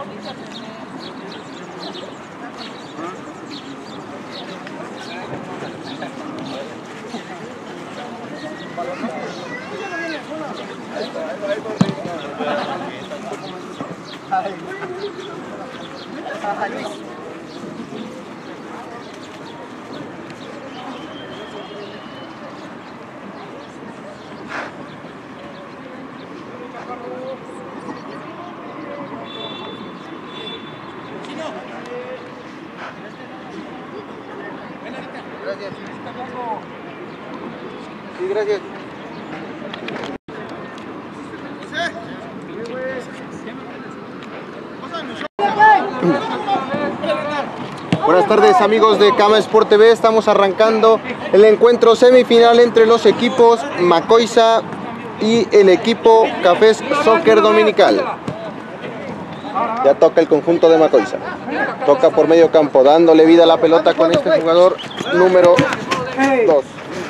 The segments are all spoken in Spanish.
Gracias. Sí, gracias. Buenas tardes amigos de Cama Sport TV, estamos arrancando el encuentro semifinal entre los equipos Macoiza y el equipo Cafés Soccer Dominical. Ya toca el conjunto de Macoiza, toca por medio campo, dándole vida a la pelota con este jugador número 2.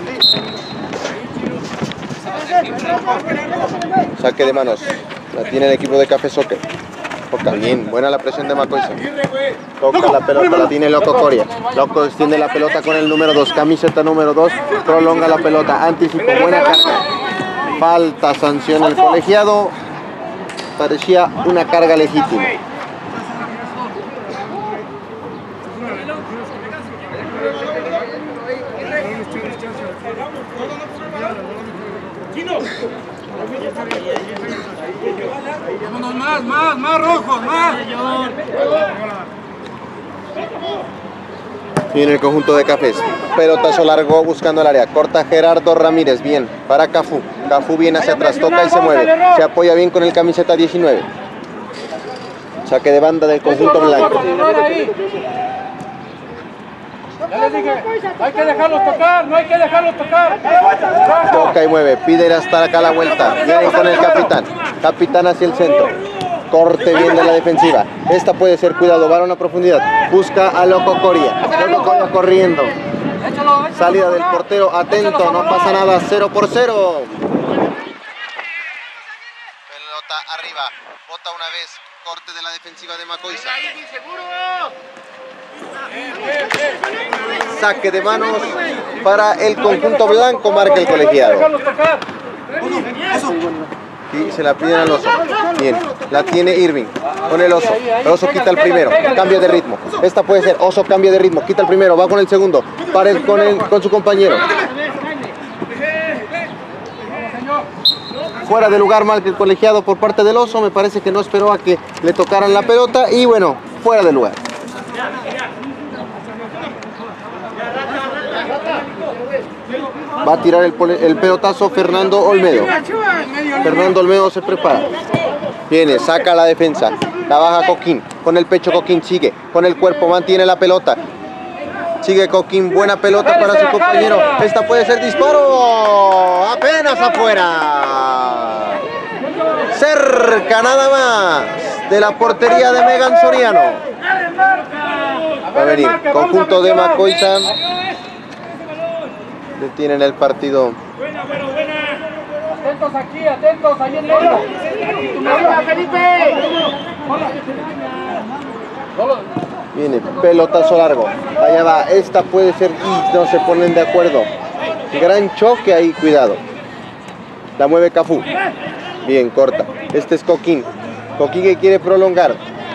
Saque de manos, la tiene el equipo de Café Soccer. Toca bien, buena la presión de Macoiza. Toca la pelota, la tiene Loco Coria. Loco extiende la pelota con el número 2, camiseta número 2, prolonga la pelota, anticipo, buena carga. Falta, sanción al colegiado, parecía una carga legítima. Más rojos, más. Viene el conjunto de Cafés, pelotazo largo buscando el área, corta Gerardo Ramírez, bien, para Cafú. Cafú viene hacia atrás, toca y se mueve, se apoya bien con el camiseta 19. Saque de banda del conjunto blanco. Ya les dije, hay que dejarlos tocar, no hay que dejarlos tocar. Toca y mueve, pide hasta acá la vuelta, viene con el capitán, capitán hacia el centro. Corte bien de la defensiva. Esta puede ser, cuidado, balón a profundidad. Busca a Loco Coria. Loco Coria corriendo. Salida del portero, atento, no pasa nada, 0 por 0. Pelota arriba, bota una vez, corte de la defensiva de Macoiza. Saque de manos para el conjunto blanco, marca el colegiado. Y se la piden al Oso. Bien, la tiene Irving con el Oso. El Oso quita el primero, cambio de ritmo. Esta puede ser, Oso cambia de ritmo, quita el primero, va con el segundo, para con su compañero. Fuera de lugar, marca el colegiado por parte del Oso. Me parece que no esperó a que le tocaran la pelota y bueno, fuera de lugar. Va a tirar el pelotazo Fernando Olmedo. Fernando Olmedo se prepara. Viene, saca la defensa. La baja Coquín. Con el pecho Coquín sigue. Con el cuerpo mantiene la pelota. Sigue Coquín. Buena pelota para su compañero. Esta puede ser disparo. Apenas afuera. Cerca nada más de la portería de Megan Soriano. Va a venir. Conjunto de Macoiza. Detienen el partido. Buena. Atentos aquí, atentos, ahí en medio. Felipe. Viene, pelotazo largo. Allá va, esta puede ser y no se ponen de acuerdo. Gran choque ahí, cuidado. La mueve Cafú. Bien, corta. Este es Coquín. Coquín que quiere prolongar.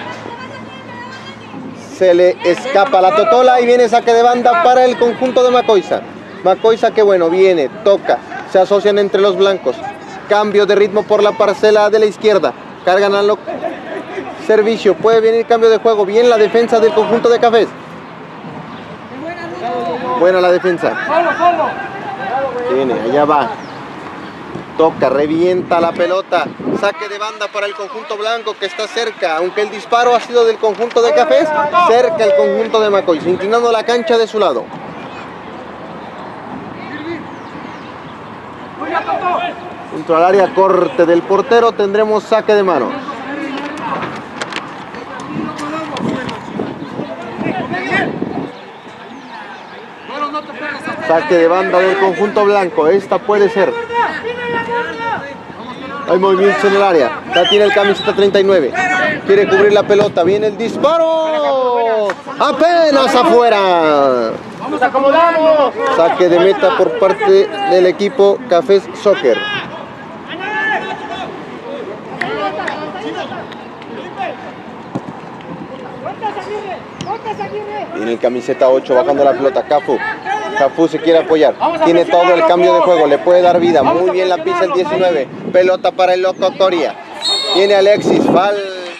Se le escapa la totola y viene saque de banda para el conjunto de Macoiza. Macoiza que bueno, viene, toca, se asocian entre los blancos. Cambio de ritmo por la parcela de la izquierda. Cargan al servicio, puede venir cambio de juego. Bien la defensa del conjunto de Cafés. Buena la defensa. Viene, allá va. Toca, revienta la pelota. Saque de banda para el conjunto blanco que está cerca. Aunque el disparo ha sido del conjunto de Cafés, cerca el conjunto de Macoiza, inclinando la cancha de su lado. Dentro al área, corte del portero, tendremos saque de manos. Saque de banda del conjunto blanco, esta puede ser. Hay movimientos en el área, la tiene el camiseta 39. quiere cubrir la pelota, viene el disparo, apenas afuera. ¡Nos acomodamos! Saque de meta por parte del equipo Cafés Soccer. Viene el camiseta 8 bajando la pelota, Cafu. Cafu se quiere apoyar, tiene todo el cambio de juego, le puede dar vida, muy bien la pisa el 19. Pelota para el loco Coria. Viene Alexis, falta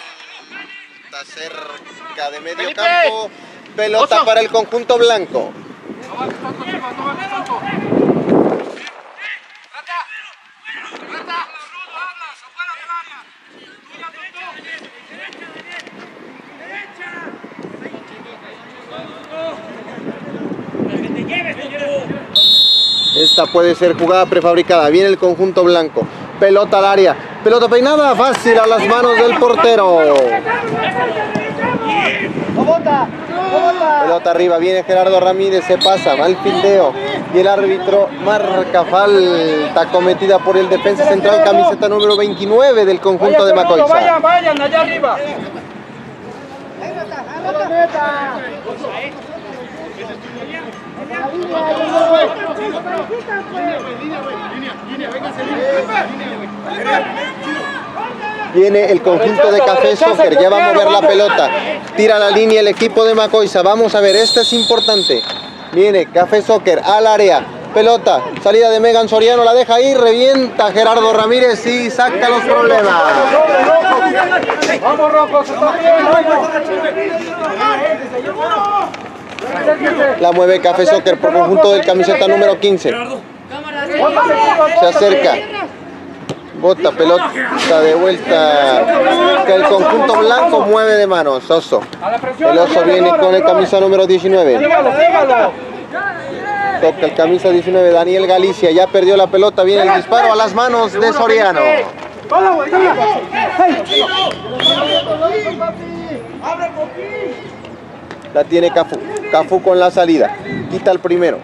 cerca de medio campo. Pelota para el conjunto blanco. Esta puede ser jugada prefabricada. Viene el conjunto blanco. Pelota al área. Pelota peinada fácil a las manos del portero. Pelota arriba. Viene Gerardo Ramírez. Se pasa. Va el fildeo. Y el árbitro marca falta cometida por el defensa central. Camiseta número 29 del conjunto de Macoiza. Vayan, allá arriba. Viene el conjunto de Café Soccer, ya va a mover la pelota. Tira la línea el equipo de Macoiza. Vamos a ver, esta es importante. Viene Café Soccer al área. Pelota, salida de Megan Soriano, la deja ahí, revienta Gerardo Ramírez y saca los problemas. Vamos, Rojos, La mueve Café Soccer por conjunto del camiseta número 15. Se acerca. Bota, pelota de vuelta. El conjunto blanco mueve de manos. Oso. El Oso viene con el camisa número 19. Toca el camisa 19, Daniel Galicia. Ya perdió la pelota. Viene el disparo a las manos de Soriano. La tiene Cafu. Cafu con la salida. Quita el primero.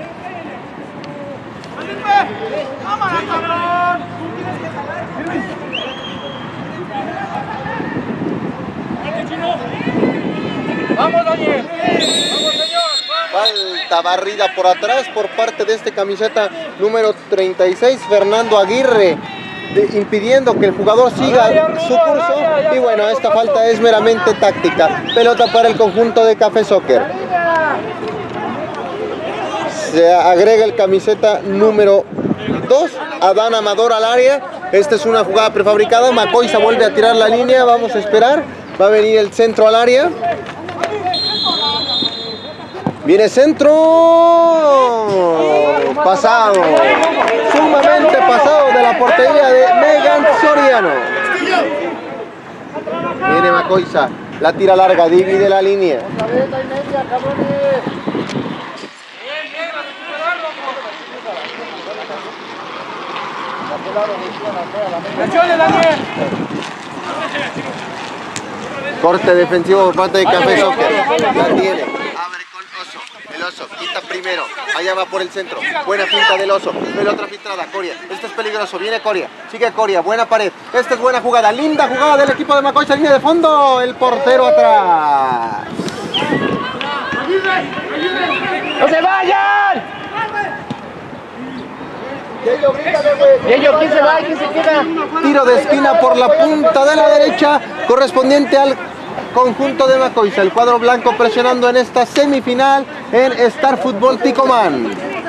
¡Vamos, Daniel! ¡Vamos, señor! Falta barrida por atrás por parte de este camiseta número 36, Fernando Aguirre, impidiendo que el jugador siga su curso. Y bueno, esta falta es meramente táctica. Pelota para el conjunto de Café Soccer. Se agrega el camiseta número 2, Adán Amador al área. Esta es una jugada prefabricada. Macoiza vuelve a tirar la línea. Vamos a esperar. Va a venir el centro al área. Viene centro. Pasado. Sumamente pasado de la portería de Megan Soriano. Viene Macoiza. La tira larga. Divide la línea. Corte defensivo por parte de Café Soccer. La tiene. Abre con Oso. El Oso quita primero. Allá va por el centro. Buena finta del Oso. Pelota filtrada. Coria. Este es peligroso. Viene Coria. Sigue Coria. Buena pared. Esta es buena jugada. Linda jugada del equipo de Macoiza. Línea de fondo. El portero atrás. ¡No se vayan! ¿Quién se va y quién se queda? Tiro de esquina por la punta de la derecha, correspondiente al conjunto de Macoiza. El cuadro blanco presionando en esta semifinal en Star Fútbol Ticomán.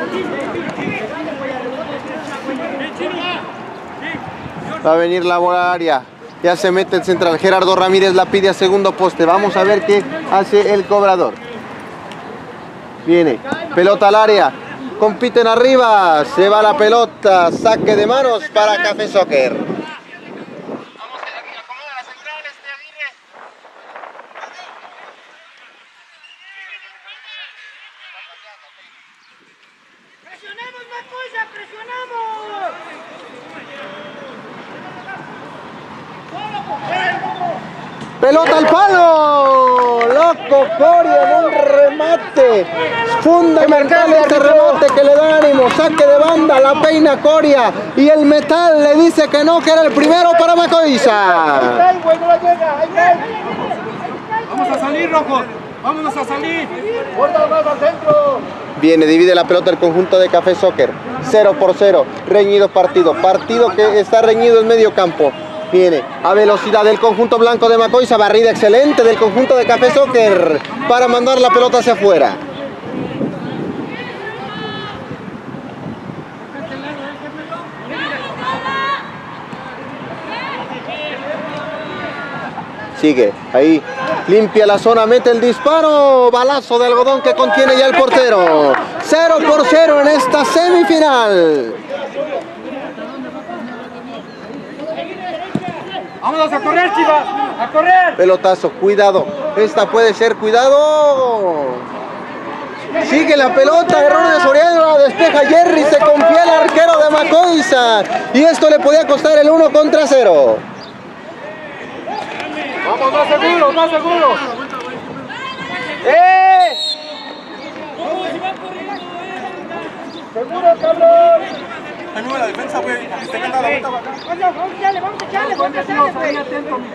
Va a venir la bola al área. Ya se mete el central. Gerardo Ramírez la pide a segundo poste. Vamos a ver qué hace el cobrador. Viene. Pelota al área. Compiten arriba. Se va la pelota. Saque de manos para Café Soccer. ¡Presionamos, Macoiza! ¡Presionamos! Pelota al palo. Loco Coria en un remate. Fundamental este remate que le da ánimo. Saque de banda, la peina Coria. Y el metal le dice que no, que era el primero para Macoiza. Vamos a salir, rojos. Vámonos a salir. Guarda más al centro. Viene, divide la pelota el conjunto de Café Soccer. 0-0. Reñido partido. Partido que está reñido en medio campo. Viene a velocidad del conjunto blanco de Macoiza. Barrida excelente del conjunto de Café Soccer para mandar la pelota hacia afuera. Sigue, ahí, limpia la zona, mete el disparo, balazo de algodón que contiene ya el portero. 0-0 en esta semifinal. Vámonos a correr, Chivas, a correr. Pelotazo, cuidado, esta puede ser, cuidado. Sigue la pelota, error de Soriano, la despeja Jerry, se confía el arquero de Macoiza. Y esto le podía costar el 1-0. Vamos, más seguro, más seguro. ¡Seguro, cabrón! Anula la defensa, güey. Vamos a echarle,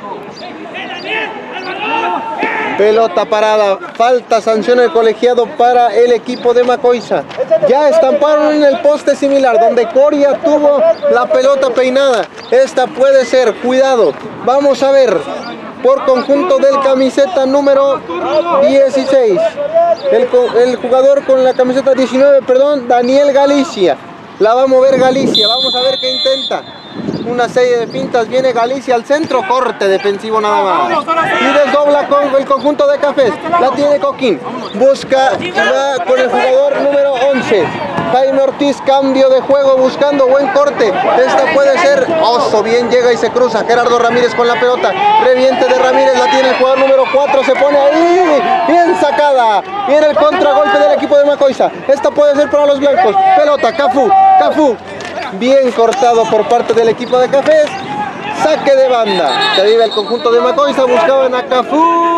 Pelota parada, falta, sanción el colegiado para el equipo de Macoiza. Ya estamparon en el poste similar donde Coria tuvo la pelota peinada. Esta puede ser, cuidado, vamos a ver. Por conjunto del camiseta número 16. El jugador con la camiseta 19, perdón, Daniel Galicia. La va a mover Galicia, vamos a ver qué intenta. Una serie de fintas, viene Galicia al centro, corte defensivo nada más. Y desdobla con el conjunto de Cafés. La tiene Coquín. Busca y va con el jugador número 11. Jaime Ortiz, cambio de juego, buscando buen corte. Esta puede ser Oso, bien llega y se cruza. Gerardo Ramírez con la pelota. Reviente de Ramírez, la tiene el jugador número 4. Se pone ahí, bien sacada. Viene el contragolpe del equipo de Macoiza. Esta puede ser para los blancos. Pelota, Cafú. Bien cortado por parte del equipo de Cafés. Saque de banda. Se vive el conjunto de Macoiza. Buscaban a Cafú.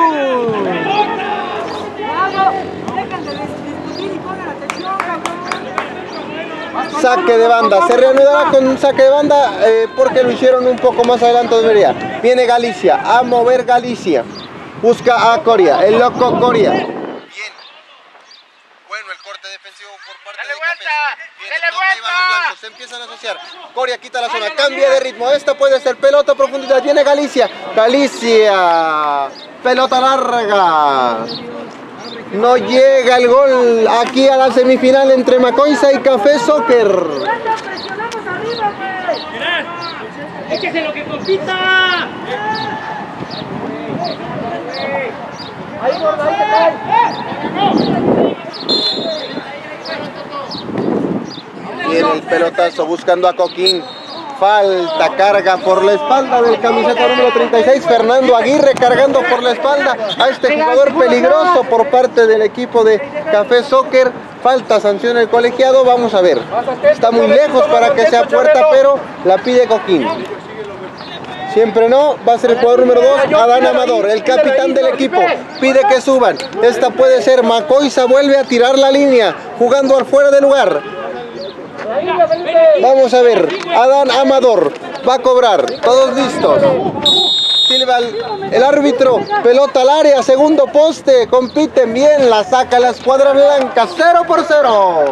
Saque de banda. Se reanudará con un saque de banda porque lo hicieron un poco más adelante. Debería. Viene Galicia. A mover Galicia. Busca a Coria. El loco Coria. Bien. Bueno, el corte defensivo por parte de Cafés. Se empiezan a asociar. Coria quita la zona, cambia de ritmo. Esta puede ser pelota profundidad. Viene Galicia. Galicia. Pelota larga. No llega el gol aquí a la semifinal entre Macoiza y Café Soccer. Presionamos arriba, pues. Échese lo que compita. Ahí, gorda, ahí te cae. Viene el pelotazo buscando a Coquín. Falta, carga por la espalda del camiseta número 36, Fernando Aguirre cargando por la espalda a este jugador peligroso por parte del equipo de Café Soccer. Falta, sanción el colegiado, vamos a ver. Está muy lejos para que sea puerta, pero la pide Coquín. Siempre no, va a ser el jugador número 2, Adán Amador, el capitán del equipo. Pide que suban. Esta puede ser, Macoiza vuelve a tirar la línea, jugando al fuera de lugar. Vamos a ver, Adán Amador va a cobrar, todos listos. Silva el árbitro, pelota al área, segundo poste, compiten bien, la saca la escuadra blanca, 0-0.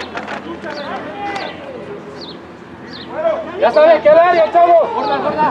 Ya sabes que el área, chavos. Gorda.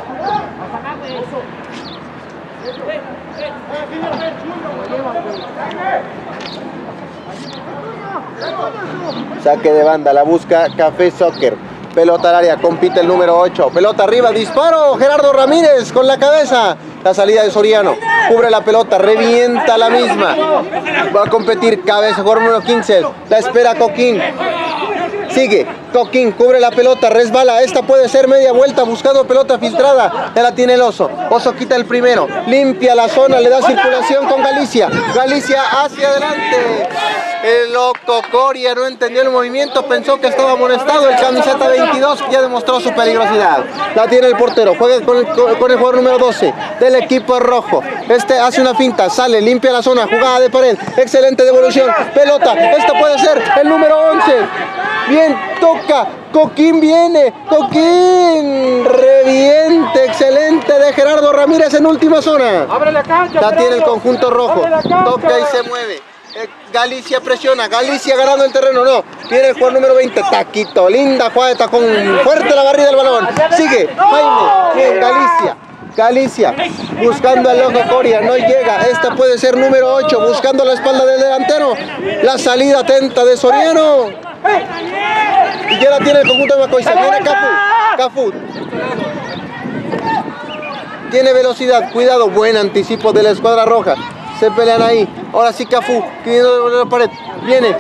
Saque de banda, la busca Café Soccer. Pelota al área, compite el número 8. Pelota arriba, disparo. Gerardo Ramírez con la cabeza. La salida de Soriano. Cubre la pelota, revienta la misma. Va a competir cabeza, jugador número 15. La espera Coquín. Sigue. Coquín cubre la pelota, resbala, esta puede ser media vuelta buscando pelota filtrada, ya la tiene el Oso, Oso quita el primero, limpia la zona, le da circulación con Galicia, Galicia hacia adelante, el loco Coria no entendió el movimiento, pensó que estaba amonestado, el camiseta 22 ya demostró su peligrosidad, la tiene el portero, juega con el jugador número 12 del equipo rojo, este hace una finta, sale, limpia la zona, jugada de pared, excelente devolución, pelota, esta puede ser el número 11, bien, toca, Coquín viene, Coquín, reviente, excelente de Gerardo Ramírez en última zona. Abre la cancha, la tiene el Gerardo. conjunto rojo, toca y se mueve. Galicia presiona, Galicia ganando el terreno, no, viene el jugador número 20, taquito, linda jugada de tacón, fuerte la barrida del balón, sigue, Jaime, bien, Galicia, buscando al loco Coria, no llega, esta puede ser número 8, buscando la espalda del delantero, la salida atenta de Soriano, y ya la tiene el conjunto de Macoiza, viene Cafú, tiene velocidad, cuidado, buen anticipo de la escuadra roja, se pelean ahí, ahora sí Cafú, queriendo devolver la pared, viene,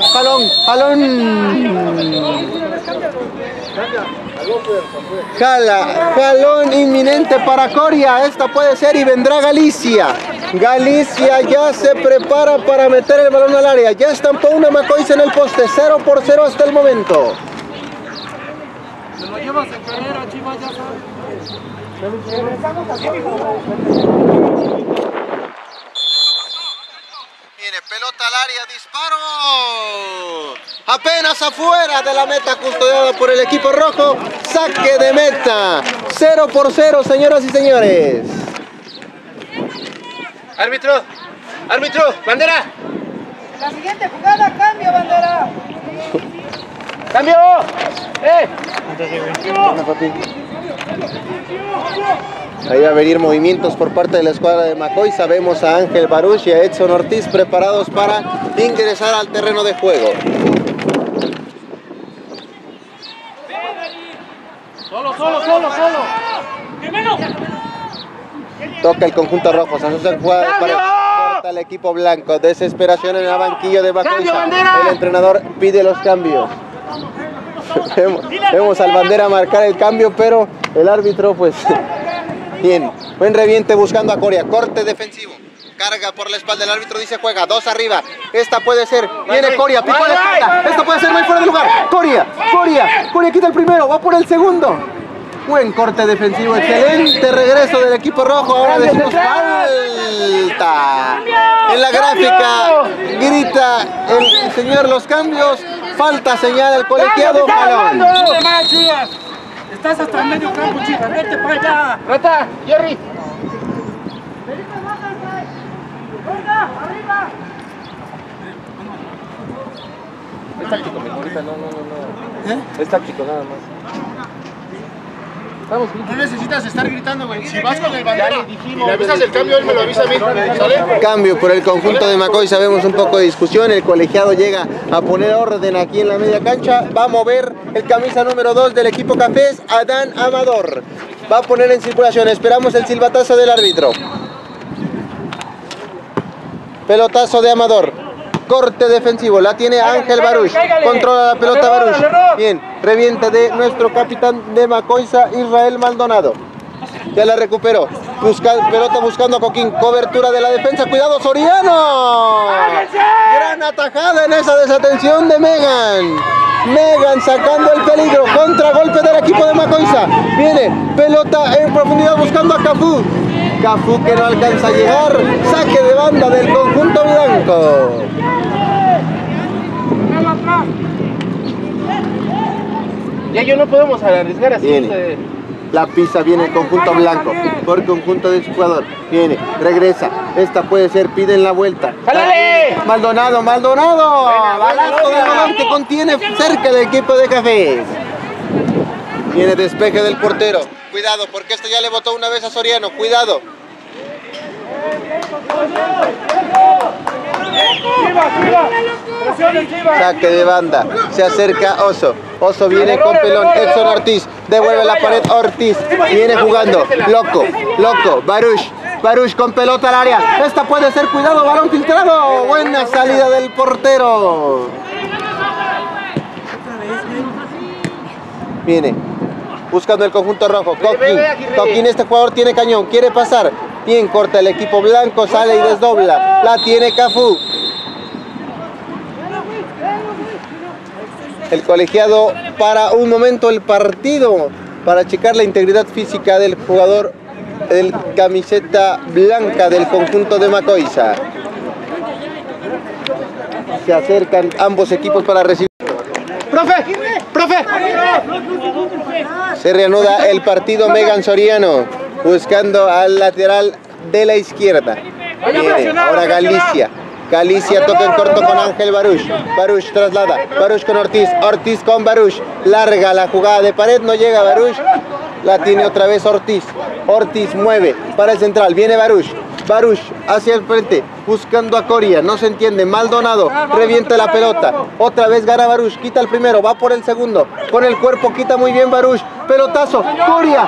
jalón inminente para Coria, esta puede ser y vendrá Galicia, Galicia ya se prepara para meter el balón al área, ya estampó una Macoiza en el poste, 0-0 hasta el momento. Se lo llevas en carrera, Chivas, ya sabes. Viene pelota al área, disparo. Apenas afuera de la meta custodiada por el equipo rojo. Saque de meta. 0-0, señoras y señores. Árbitro, bandera. La siguiente jugada, cambio, bandera. ¡Cambio! Ahí va a venir movimientos por parte de la escuadra de Macoiza. Vemos a Ángel Baruch y a Edson Ortiz preparados para ingresar al terreno de juego. Solo. Toca el conjunto rojo, se asocia jugada para el equipo blanco. Desesperación en el banquillo de Macoiza. El entrenador pide los cambios. Vemos al bandera marcar el cambio, pero el árbitro pues bien, buen reviente buscando a Coria, corte defensivo, carga por la espalda, el árbitro dice juega, 2 arriba, esta puede ser, viene Coria, picó la espalda, esta puede ser, no hay fuera de lugar, Coria quita el primero, va por el segundo, buen corte defensivo, excelente regreso del equipo rojo, ahora decimos falta, en la gráfica grita el señor los cambios, falta señala el colegiado, balón. Chivas! Estás hasta el medio campo, Chivas, vete para allá. Rata, Jerry. Es táctico, mi ahorita no. Es táctico nada más. No necesitas estar gritando, güey. Si vas con el bandera y le avisas el cambio, él me lo avisa a mí. ¿Sale? Cambio por el conjunto de Macoiza, vemos un poco de discusión, el colegiado llega a poner orden aquí en la media cancha, va a mover el camisa número 2 del equipo cafés, Adán Amador, va a poner en circulación, esperamos el silbatazo del árbitro. Pelotazo de Amador, corte defensivo, la tiene Ángel Baruch, controla la pelota Baruch, bien, reviente de nuestro capitán de Macoiza, Israel Maldonado, ya la recuperó, pelota buscando a Coquín, cobertura de la defensa, cuidado Soriano, gran atajada en esa desatención de Megan sacando el peligro, contragolpe del equipo de Macoiza, viene, pelota en profundidad buscando a Cafú que no alcanza a llegar, saque de banda del conjunto blanco. Ya yo no podemos arriesgar así. Viene. La pisa, viene el conjunto blanco por conjunto de su jugador. Viene, regresa. Esta puede ser, piden la vuelta. ¡Jálale! Maldonado. Balazo de balón que contiene cerca del equipo de Cafés. Viene despeje del portero. Cuidado, porque esto ya le botó una vez a Soriano. Cuidado. Saque de banda, se acerca Oso viene con pelón, Edson Ortiz, devuelve la pared, Ortiz, viene jugando, loco, Baruch con pelota al área, esta puede ser, cuidado, balón filtrado, buena salida del portero. Viene. Buscando el conjunto rojo. Coquín, este jugador tiene cañón. Quiere pasar. Bien, corta el equipo blanco. Sale y desdobla. La tiene Cafú. El colegiado para un momento el partido para checar la integridad física del jugador del camiseta blanca del conjunto de Macoiza. Se acercan ambos equipos para recibir. ¡Profe! Se reanuda el partido. Megan Soriano buscando al lateral de la izquierda. Viene ahora Galicia. Galicia toca en corto con Ángel Baruch. Baruch traslada. Baruch con Ortiz. Ortiz con Baruch. Larga la jugada de pared. No llega Baruch. La tiene otra vez Ortiz. Ortiz mueve para el central. Viene Baruch. Baruch hacia el frente. Buscando a Coria. No se entiende. Maldonado. Revienta la pelota. Otra vez gana Baruch. Quita el primero. Va por el segundo. Con el cuerpo quita muy bien Baruch. Pelotazo. Coria.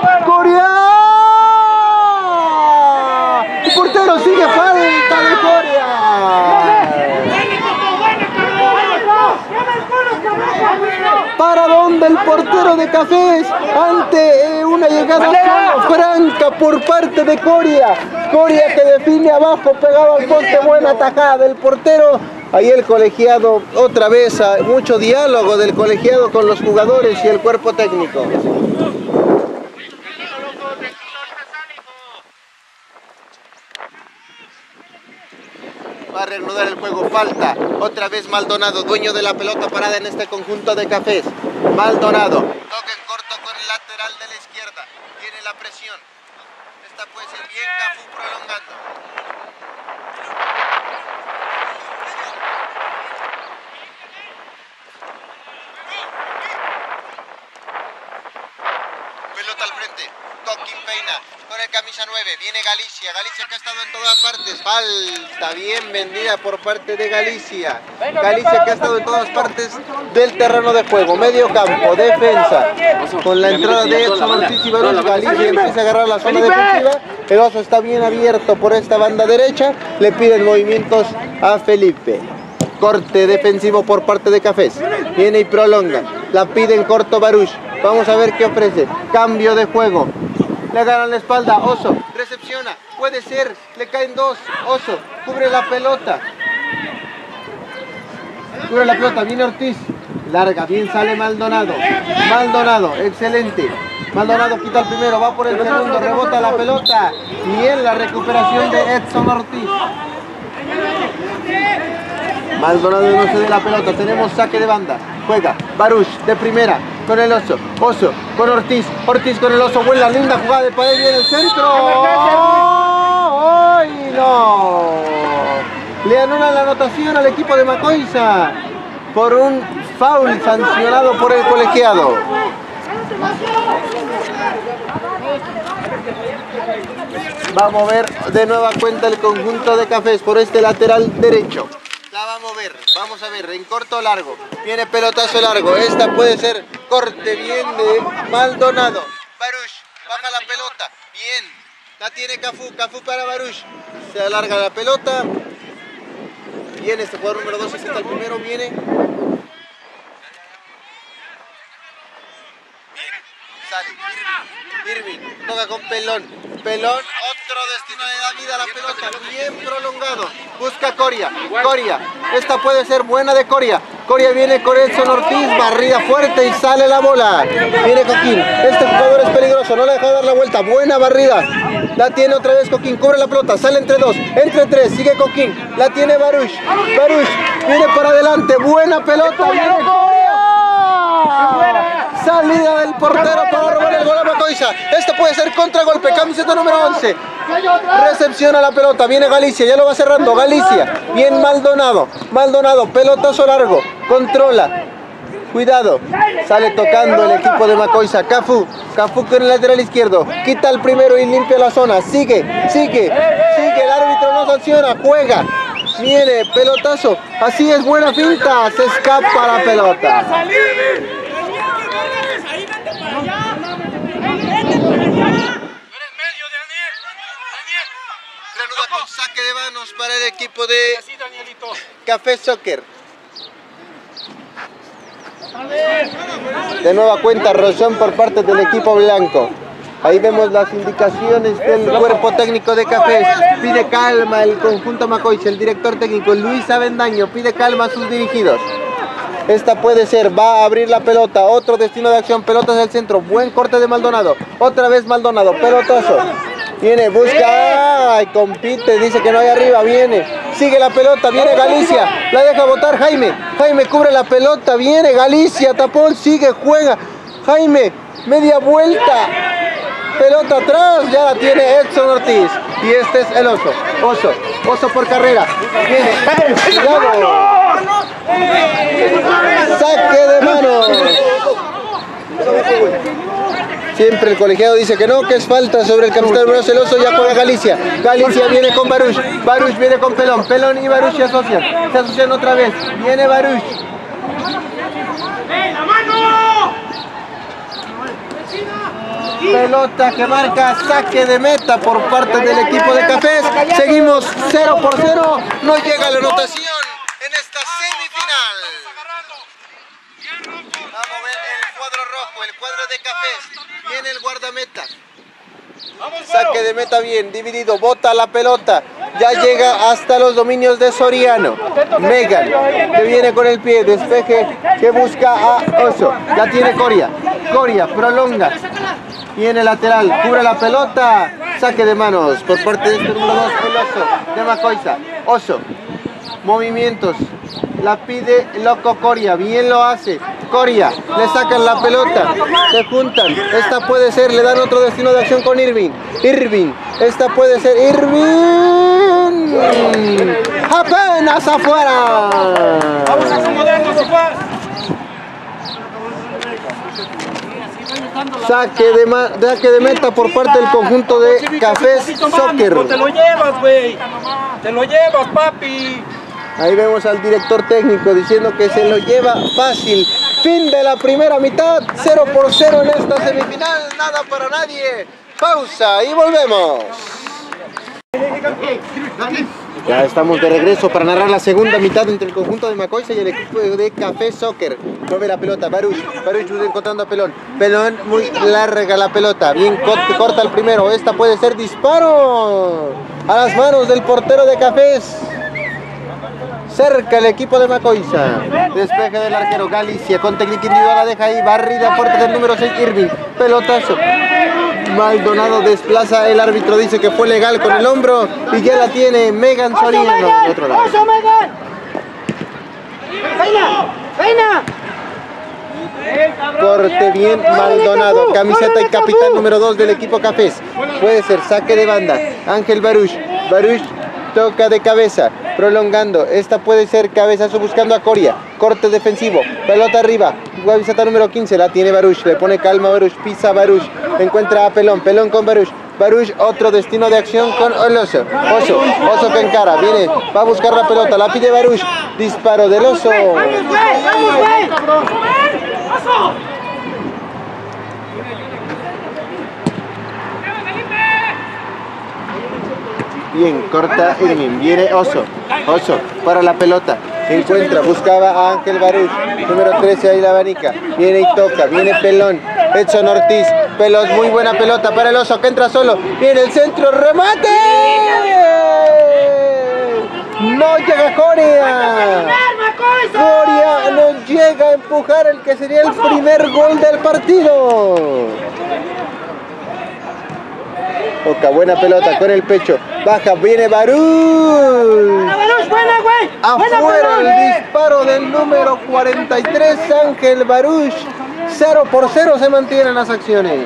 El portero sigue. Falta de Coria. ¿Para dónde el portero de Cafés? Ante una llegada franca por parte de Coria. Coria que define abajo, pegado al poste. Buena tajada del portero. Ahí el colegiado, otra vez, mucho diálogo del colegiado con los jugadores y el cuerpo técnico. Va a reanudar el juego, falta, otra vez Maldonado, dueño de la pelota parada en este conjunto de Cafés. Maldonado, toca en corto con el lateral de la izquierda, tiene la presión. Esta puede ser bien, Cafú prolongando. Pelota al frente, Coquín peina. Con el camisa 9, viene Galicia que ha estado en todas partes, falta bien vendida por parte de Galicia que ha estado en todas partes del terreno de juego, medio campo, defensa, con la entrada de Edson Ortiz y Baruch. Galicia empieza a agarrar la zona defensiva, el oso está bien abierto por esta banda derecha, le piden movimientos a Felipe. Corte defensivo por parte de Cafés, viene y prolonga, la pide en corto Baruch, vamos a ver qué ofrece, cambio de juego. Le agarran la espalda, Oso, recepciona, puede ser, le caen dos, Oso, cubre la pelota, viene Ortiz, larga, bien sale Maldonado, excelente, Maldonado quita el primero, va por el segundo, rebota la pelota, bien la recuperación de Edson Ortiz. Maldonado no se dé la pelota, tenemos saque de banda, juega Baruch de primera con el Oso, Oso con Ortiz, Ortiz con el Oso, buena linda jugada de pared, viene el centro. ¡Ay, no! Le anulan la anotación al equipo de Macoiza por un foul sancionado por el colegiado. Va a mover de nueva cuenta el conjunto de Cafés por este lateral derecho. La va a mover, vamos a ver, en corto o largo, viene pelotazo largo, esta puede ser corte bien de Maldonado. Baruch, baja la pelota, bien, la tiene Cafú para Baruch, se alarga la pelota, viene este jugador número 2, quita el primero, viene. Sale, Irving, toca con Pelón, otro destino le da vida a la pelota, bien prolongado, busca Coria, esta puede ser buena de Coria viene con Edson Ortiz, barrida fuerte y sale la bola, viene Coquín, este jugador es peligroso, no le deja dar la vuelta, buena barrida, la tiene otra vez Coquín, cubre la pelota, sale entre dos, entre tres, sigue Coquín, la tiene Baruch, viene para adelante, buena pelota, viene Coria. Salida del portero para robar el gol a Macoiza. Esto puede ser contragolpe, camiseta número 11. Recepciona la pelota, viene Galicia, ya lo va cerrando. Galicia, bien Maldonado, pelotazo largo, controla. Cuidado, sale tocando el equipo de Macoiza. Cafú con el lateral izquierdo, quita el primero y limpia la zona. Sigue, el árbitro no sanciona, juega. Viene, pelotazo, así es, buena finta, se escapa la pelota. Reanuda con saque de manos para el equipo de Café Soccer. De nueva cuenta, rozón por parte del equipo blanco. Ahí vemos las indicaciones del cuerpo técnico de Cafés. Pide calma el conjunto Macoiza. El director técnico Luis Avendaño pide calma a sus dirigidos. Esta puede ser, va a abrir la pelota. Otro destino de acción, pelotas al centro. Buen corte de Maldonado. Otra vez Maldonado, pelotazo. Viene, busca, ay, compite, dice que no hay arriba, viene, sigue la pelota, viene Galicia, la deja botar Jaime, Jaime cubre la pelota, viene Galicia, tapón, sigue, juega, Jaime, media vuelta, pelota atrás, ya la tiene Edson Ortiz, y este es el Oso, Oso por carrera, viene, cuidado, saque de manos. Siempre el colegiado dice que no, que es falta sobre el capitán número celoso. Ya juega Galicia. Galicia viene con Baruch. Baruch viene con Pelón. Pelón y Baruch se asocian. Se asocian otra vez. Viene Baruch. Pelota que marca saque de meta por parte del equipo de Cafés. Seguimos 0-0. No llega la anotación en esta semifinal. Vamos a ver el cuadro rojo, el cuadro de Cafés. Viene el guardameta. Saque de meta bien, dividido, bota la pelota. Ya llega hasta los dominios de Soriano. Megan, que viene con el pie, despeje, que busca a Oso. Ya tiene Coria. Coria, prolonga. Viene lateral, cubre la pelota. Saque de manos por parte de este número 2, el Oso de Macoiza. Oso, movimientos. La pide loco Coria, bien lo hace. Coria, le sacan la pelota, se juntan. Esta puede ser, le dan otro destino de acción con Irving. Irving, esta puede ser Irving. Apenas afuera. Vamos a acomodarnos igual. Saque de meta por parte del conjunto de Cafés Soccer. Te lo llevas, güey. Te lo llevas, papi. Ahí vemos al director técnico diciendo que se lo lleva fácil. Fin de la primera mitad, 0-0 en esta semifinal, nada para nadie. Pausa y volvemos. Ya estamos de regreso para narrar la segunda mitad entre el conjunto de Macoiza y el equipo de Café Soccer. Mueve la pelota, Baruch encontrando a Pelón. Pelón muy larga la pelota, bien corta el primero. Esta puede ser disparo a las manos del portero de Cafés. Cerca el equipo de Macoiza. Despeje del arquero Galicia con técnica individual, la deja ahí. Barrida fuerte del número 6 Irving. Pelotazo. Maldonado desplaza, el árbitro dice que fue legal con el hombro y ya la tiene Megan Soriano de otro lado. ¡Oso, Megan! ¡Reina! Corte bien Maldonado, camiseta y capitán número 2 del equipo Cafés. Puede ser saque de banda. Ángel Baruch. Baruch toca de cabeza, prolongando. Esta puede ser cabezazo buscando a Coria. Corte defensivo, pelota arriba. Camiseta número 15, la tiene Baruch. Le pone calma Baruch, pisa Baruch. Encuentra a Pelón, Pelón con Baruch. Baruch, otro destino de acción con el Oso. Oso que encara, viene, va a buscar la pelota, la pide Baruch. Disparo del Oso. Bien, corta Irving, viene Oso para la pelota, encuentra, buscaba a Ángel Baruch, número 13 ahí la abanica, viene y toca, viene Pelón, Edson Ortiz, Pelón, muy buena pelota para el Oso que entra solo, viene el centro, remate, no llega Coria, Coria no llega a empujar el que sería el primer gol del partido. Toca, buena pelota con el pecho. Baja, viene Baruch. ¡Buena, güey! Afuera el disparo del número 43, Ángel Baruch. 0-0 se mantienen las acciones.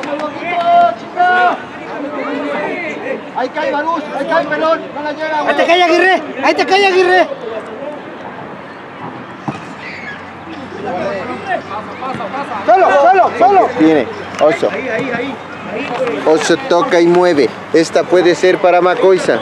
Ahí cae Baruch, ahí cae Pelón. No la llega, güey. ¡Ahí te cae Aguirre! ¡Ahí te cae Aguirre! Solo. Viene Oso. Oso toca y mueve. Esta puede ser para Macoiza.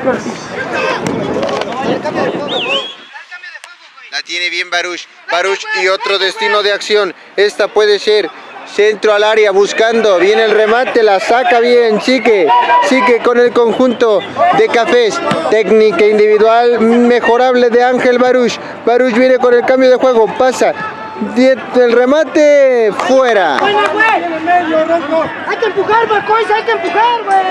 La tiene bien Baruch. Baruch y otro destino de acción. Esta puede ser centro al área buscando. Viene el remate, la saca bien. Sigue con el conjunto de Cafés. Técnica individual mejorable de Ángel Baruch. Baruch viene con el cambio de juego. Pasa. El remate fuera. Buena, güey. Hay que empujar, Macoisa, hay que empujar, güey.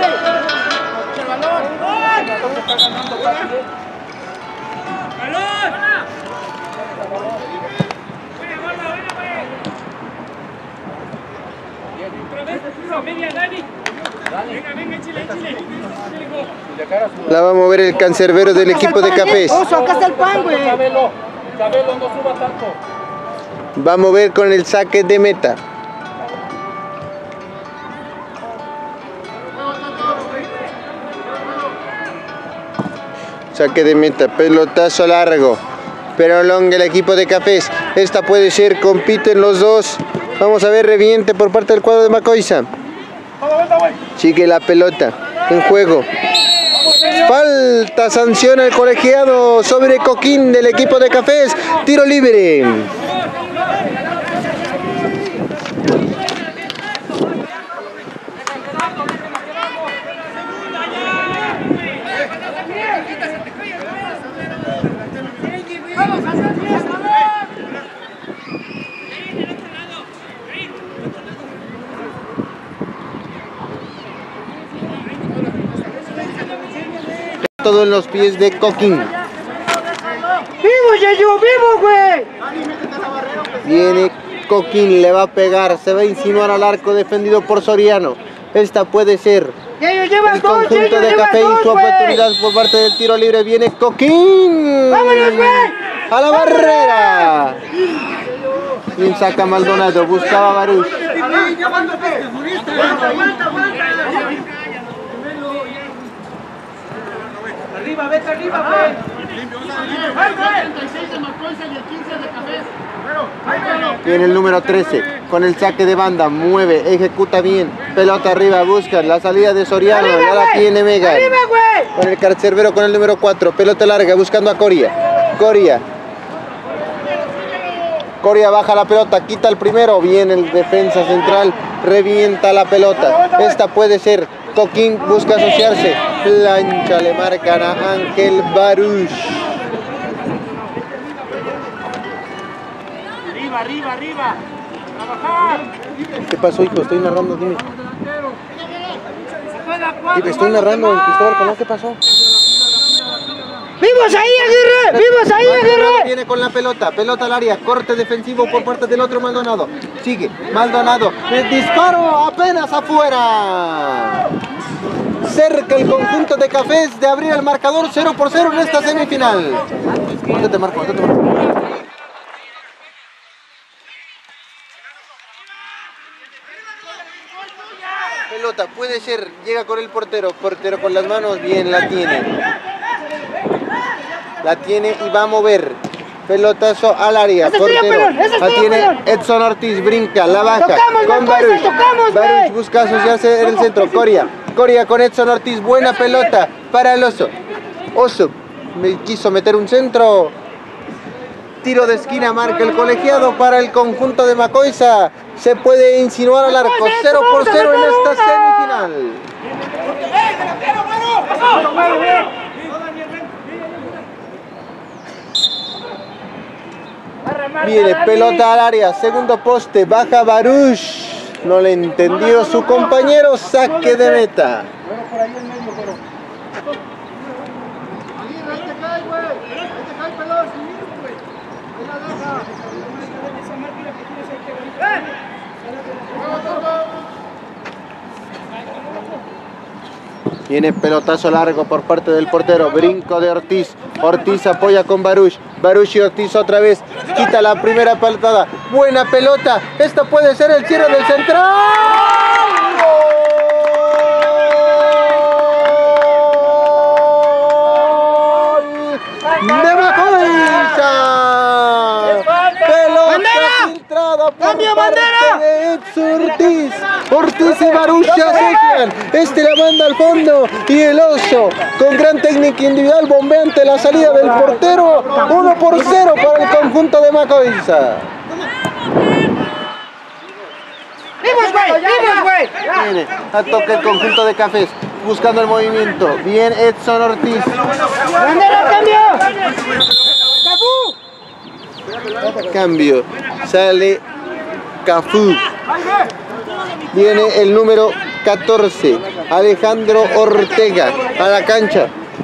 La va a mover el cancerbero del equipo de Cafés. Oso, acá está el pan, güey. Cabelo, no suba tanto. Va a mover con el saque de meta. Saque de meta, pelotazo largo. Pero longa el equipo de Cafés. Esta puede ser, compiten los dos. Vamos a ver, reviente por parte del cuadro de Macoisa. Sigue la pelota en juego. Falta, sanciona el colegiado sobre Coquín del equipo de Cafés. Tiro libre. Todo en los pies de Coquín. ¡Vivo, Yayo! ¡Vivo, güey! Viene Coquín, le va a pegar, se va a insinuar al arco defendido por Soriano. Esta puede ser Yayo, lleva el dos, conjunto Yayo, de lleva Café y dos, su güey. oportunidad por parte del tiro libre. Viene Coquín. ¡Vámonos, güey! A la barrera. Bien saca Maldonado, buscaba Baruch. Arriba, vete arriba, güey. Viene el número 13 con el saque de banda, mueve, ejecuta bien, pelota arriba, busca la salida de Soriano, ya la tiene Megan. ¡Arriba, güey! Con el cancerbero con el número 4, pelota larga buscando a Coria. Coria baja la pelota, quita el primero, viene el defensa central, revienta la pelota. Esta puede ser, Coquín busca asociarse, plancha, le marcan a Ángel Baruch. Arriba. Trabajar. ¿Qué pasó, hijo? Estoy narrando, dime. Estoy narrando, Cristóbal Colón, ¿qué pasó? ¡Vivos ahí, Aguirre! ¡Vivos ahí, Aguirre! Viene con la pelota al área, corte defensivo por parte del otro Maldonado. Sigue, Maldonado, el disparo apenas afuera. Cerca el conjunto de Cafés de abrir el marcador 0-0 en esta semifinal. ¿Dónde te marco? Pelota, puede ser, llega con el portero con las manos, bien, la tiene y va a mover. Pelotazo al área, portero, la tiene Edson Ortiz, brinca, la baja, con Baruch. Baruch busca asociarse en el centro, Coria con Edson Ortiz, buena pelota para el Oso. Oso me quiso meter un centro. Tiro de esquina marca el colegiado para el conjunto de Macoisa. Se puede insinuar al arco. 0-0 en esta semifinal. Viene pelota al área. Segundo poste. Baja Baruch. No le entendió su compañero. Saque de meta. Viene pelotazo largo por parte del portero, brinco de Ortiz. Ortiz apoya con Baruch. Baruch y Ortiz otra vez. Quita la primera patada. Buena pelota. Esto puede ser el cierre del central. ¡Gol! ¡De Macoisa! Pelota filtrada por parte de Edson Ortiz. Ortiz y Baruch se asocian. Este la manda al fondo y el Oso con gran técnica individual bombea ante la salida del portero. 1-0 para el conjunto de Macoisa. ¡Vivos, güey! Viene a toque el conjunto de Cafés buscando el movimiento. Bien Edson Ortiz. ¡Bandera, cambio! Cambio. Sale Cafú. Viene el número 14, Alejandro Ortega, a la cancha.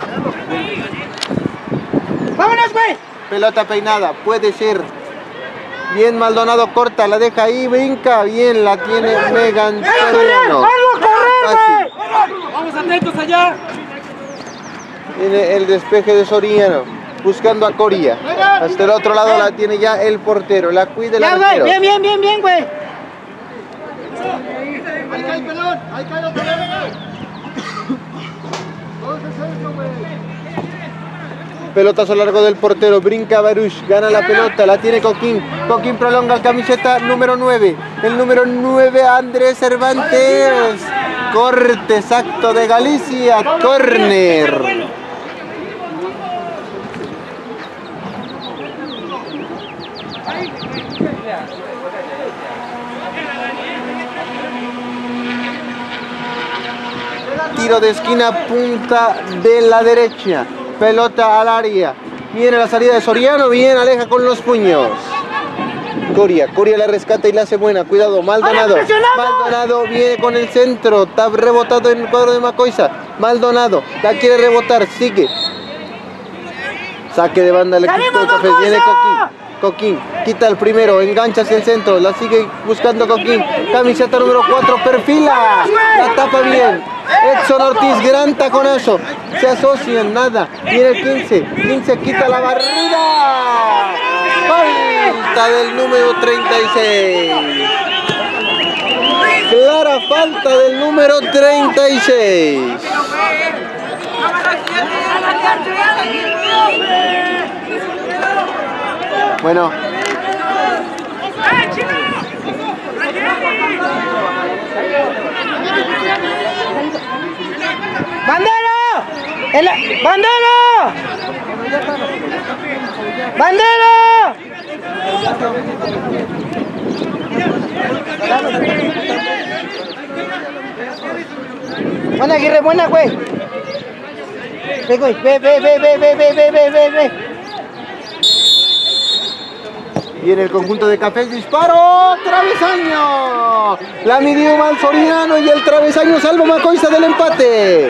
¡Vámonos, güey! Pelota peinada, puede ser. Bien, Maldonado corta, la deja ahí, brinca. Bien, la tiene Megan Soriano. ¡Hazlo correr, güey! Vamos atentos allá. Viene el despeje de Soriano, buscando a Coria. Hasta el otro lado la tiene ya el portero, la cuida el Ya, güey, arquero. bien, güey. Ahí cae el pelón, ahí cae el pelón. Todos al centro, güey. Pelotazo largo del portero, brinca Baruch, gana la pelota, la tiene Coquín. Coquín prolonga el camiseta número 9. El número 9, Andrés Cervantes. Corte exacto de Galicia, córner. Tiro de esquina, punta de la derecha. Pelota al área. Viene la salida de Soriano, bien, aleja con los puños. Coria la rescata y la hace buena. Cuidado, Maldonado. Maldonado viene con el centro. Está rebotado en el cuadro de Macoiza. Maldonado la quiere rebotar, sigue. Saque de banda el equipo de Cafés. Viene Coquín, quita el primero, engancha hacia el centro, la sigue buscando Coquín, camiseta número 4, perfila, la tapa bien, Edson Ortiz, gran taconazo, se asocian, nada, viene el 15 quita la barrida, falta del número 36, clara falta del número 36. Bueno. ¡Bandera! ¡Bandera! ¡Bandera! Buena, Aguirre, buena, güey. Ve, güey, ve. Viene el conjunto de Cafés, disparo, travesaño. La midió mal Soriano y el travesaño salva Macoiza del empate.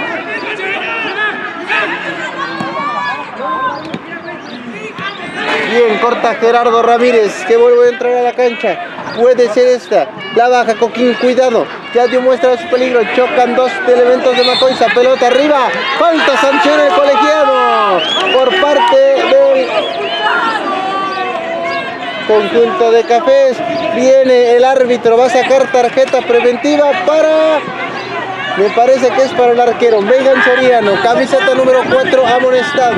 Bien, corta Gerardo Ramírez, que vuelve a entrar a la cancha. Puede ser esta. La baja Coquín, cuidado. Ya dio muestra de su peligro. Chocan dos elementos de Macoiza. Pelota arriba. Falta, sanción el colegiado por parte del conjunto de Cafés. Viene el árbitro, va a sacar tarjeta preventiva para, me parece que es para el arquero Megan Soriano, camiseta número 4, amonestado.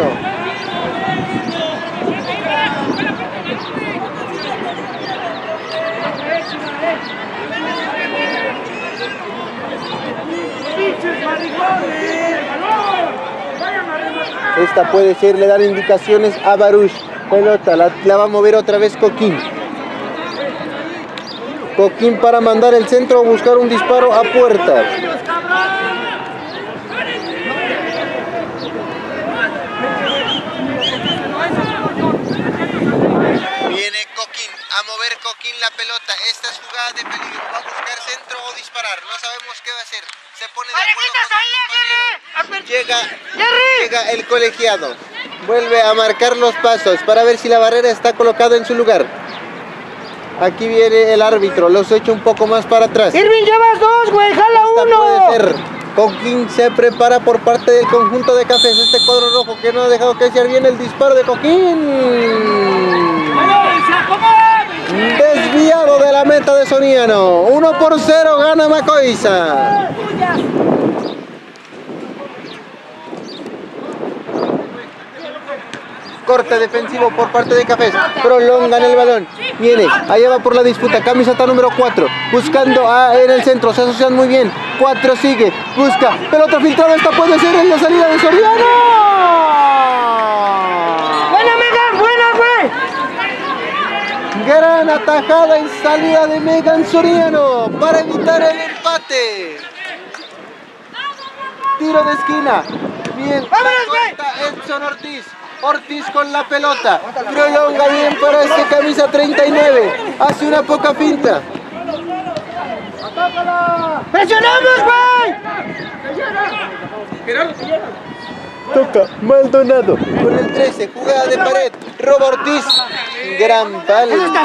Esta puede ser, le dan indicaciones a Baruch. Pelota, la va a mover otra vez Coquín. Coquín para mandar el centro a buscar un disparo a puerta. Viene Coquín, a mover Coquín la pelota. Esta es jugada de peligro. Va a buscar centro o disparar. No sabemos qué va a hacer. Se pone de acuerdo con llega el colegiado. Vuelve a marcar los pasos para ver si la barrera está colocada en su lugar. Aquí viene el árbitro, los echa un poco más para atrás. Irving, llevas dos, güey, jala uno. Puede ser. Coquín se prepara por parte del conjunto de Cafés. Este cuadro rojo que no ha dejado que desear, bien el disparo de Coquín. Desviado de la meta de Soriano. 1-0 gana Macoiza. Corte defensivo por parte de Cafés, prolongan el balón, viene, allá va por la disputa, camiseta número 4, buscando en el centro, se asocian muy bien, 4 sigue, busca, pelota filtrada, esta puede ser en la salida de Soriano. Buena, Megan, buena, güey. Gran atajada en salida de Megan Soriano para evitar el empate. Tiro de esquina, bien, ¡vámonos, güey! Edson Ortiz. Ortiz con la pelota. Prolonga bien para este camisa 39. Hace una poca finta. ¡Presionamos, güey! Toca Maldonado con el 13, jugada de pared, roba Ortiz, gran falta,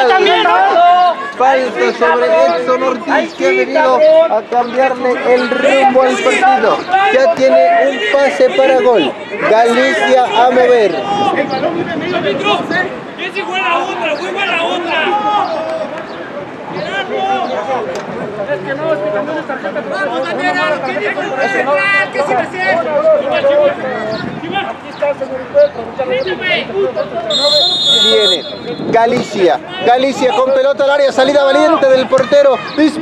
falta sobre Edson Ortiz, que ha venido a cambiarle el rumbo al partido. Ya tiene un pase para gol. Galicia a mover. Viene Galicia, Galicia con pelota al área, salida valiente del portero,